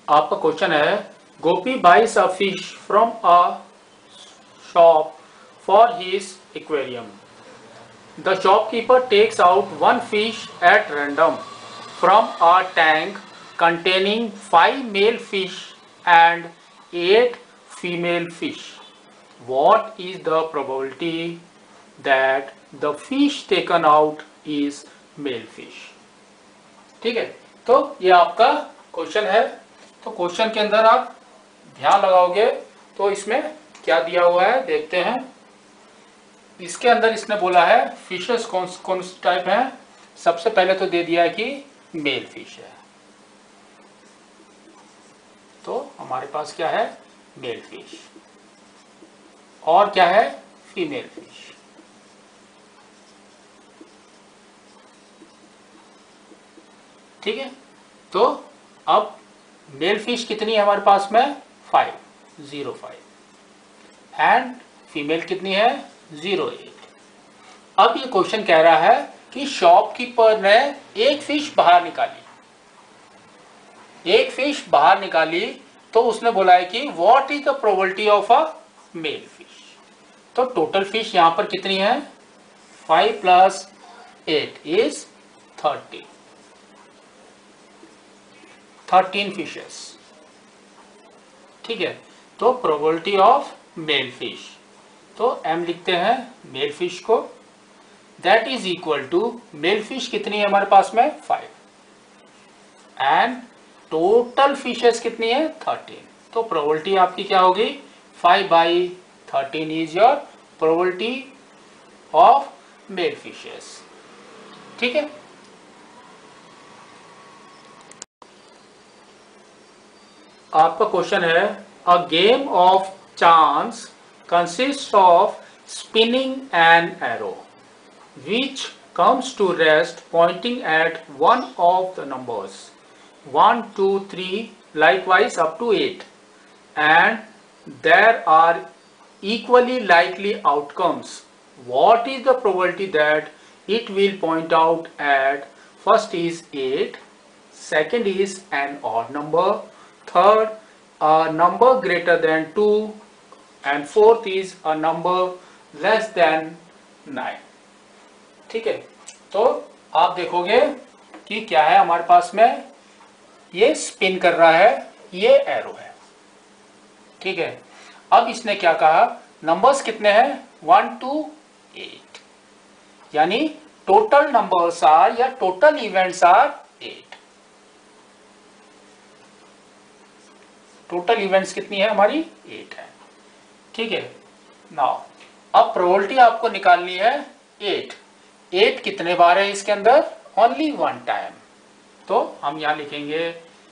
आपका क्वेश्चन है, Gopi buys a fish from a shop for his aquarium. The shopkeeper takes out one fish at random from a tank containing 5 male fish and 8 female fish. What is the probability that the fish taken out is male fish? ठीक है, तो ये आपका question है. तो question के अंदर आप ध्यान लगाओगे तो इसमें क्या दिया हुआ है देखते हैं. इसके अंदर इसने बोला है फिशेस कौन सी टाइप है. सबसे पहले तो दे दिया है कि मेल फिश है. तो हमारे पास क्या है, मेल फिश. और क्या है, फीमेल फिश. ठीक है, तो अब मेल फिश कितनी है हमारे पास में, 5 एंड फीमेल कितनी है, 08. अब ये क्वेश्चन कह रहा है कि शॉपकीपर ने एक फिश बाहर निकाली, तो उसने बोला है कि what is the probability of a male fish. तो टोटल फिश यहां पर कितनी है, 5 + 8 इज 13 फिशेस. ठीक है, तो प्रोबेबिलिटी ऑफ मेल फिश, तो m लिखते हैं मेल फिश को, that is equal to male fish कितनी है हमारे पास में, 5 एंड टोटल फिशेस कितनी है, 13. तो प्रोबेबिलिटी आपकी क्या होगी, 5/13 is your probability of male fishes. ठीक है, आपका क्वेश्चन है, a game of chance consist of spinning an arrow which comes to rest pointing at one of the numbers 1, 2, 3 likewise up to 8, and there are equally likely outcomes. What is the probability that it will point out at first is 8, second is an odd number, third a number greater than 2, and fourth is a number less than 9. ठीक है, तो आप देखोगे कि क्या है हमारे पास में, ये स्पिन कर रहा है, ये एरो है. ठीक है, अब इसने क्या कहा, नंबर्स कितने हैं, 1 to 8, यानी टोटल नंबर्स आर या total events are 8. Total events कितनी है हमारी, 8 है. ठीक है, नाउ अब प्रोबेबिलिटी आपको निकालनी है 8 कितने बार है इसके अंदर, ओनली 1 टाइम. तो हम यहां लिखेंगे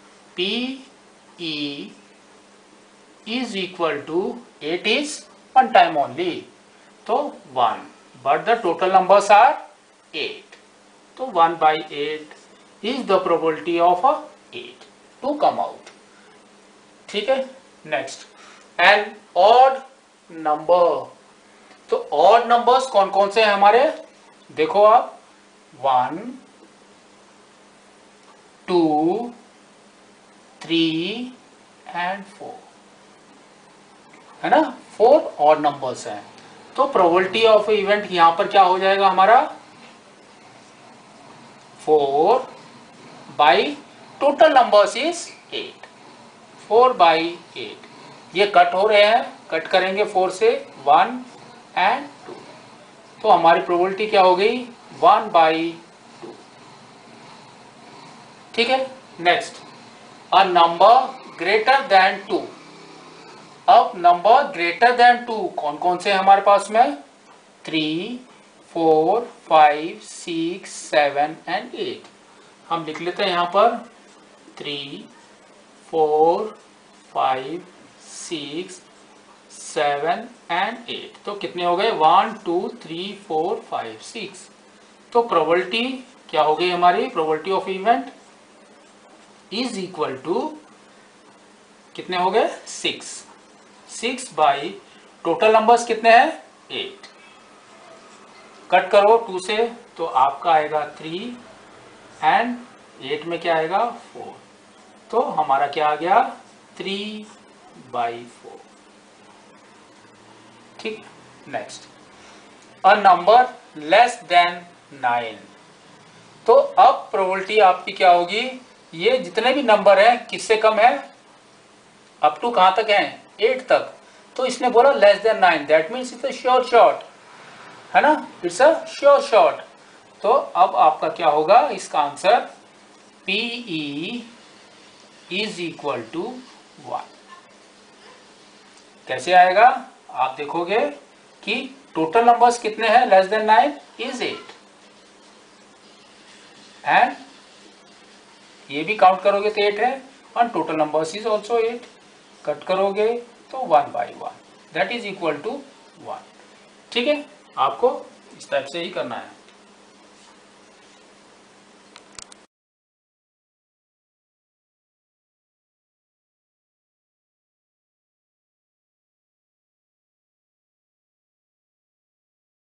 PE is equal to 8 is 1 time only, तो 1, but the total numbers are 8, तो 1/8 is the probability of 8 to come out. ठीक है, नेक्स्ट एन ऑड नंबर. तो ऑड नंबर्स कौन कौन से हैं हमारे, देखो आप, 1, 2, 3 एंड 4 है ना, 4 ऑड नंबर्स हैं. तो प्रोबेबिलिटी ऑफ इवेंट यहां पर क्या हो जाएगा हमारा, 4 बाई टोटल नंबर्स इज 8, 4/8. ये कट हो रहे हैं, कट करेंगे 4 से, 1 एंड 2, तो हमारी प्रोबेबिलिटी क्या हो गई, 1/2. ठीक है, next a number greater than 2. अब नंबर ग्रेटर देन 2 कौन कौन से हैं हमारे पास में, 3, 4, 5, 6, 7 एंड 8. हम लिख लेते हैं यहां पर 3, 4, 5, 6, 7 एंड 8. तो कितने हो गए, 1, 2, 3, 4, 5, 6. तो प्रोबेबिलिटी क्या हो गई हमारी, probability of event is equal to कितने हो गए, 6 बाई टोटल नंबर्स कितने हैं, 8. कट करो 2 से, तो आपका आएगा 3 एंड 8 में क्या आएगा, 4. तो हमारा क्या आ गया 3/4। ठीक, next, a number less than 9। तो अब प्रोबेबिलिटी आपकी क्या होगी, ये जितने भी नंबर हैं किससे कम है, अप टू कहां तक है 8 तक, तो इसने बोला less than 9, that means it's a sure shot, है ना, इट्स अ श्योर शॉट। तो अब आपका क्या होगा, इसका answer PE is equal to 1। कैसे आएगा, आप देखोगे कि टोटल नंबर्स कितने हैं, लेस देन 9 इज 8, एंड ये भी काउंट करोगे तो 8 है, और total numbers is also 8, cut करोगे तो 1/1, दैट इज इक्वल टू 1। ठीक है, आपको इस टाइप से ही करना है।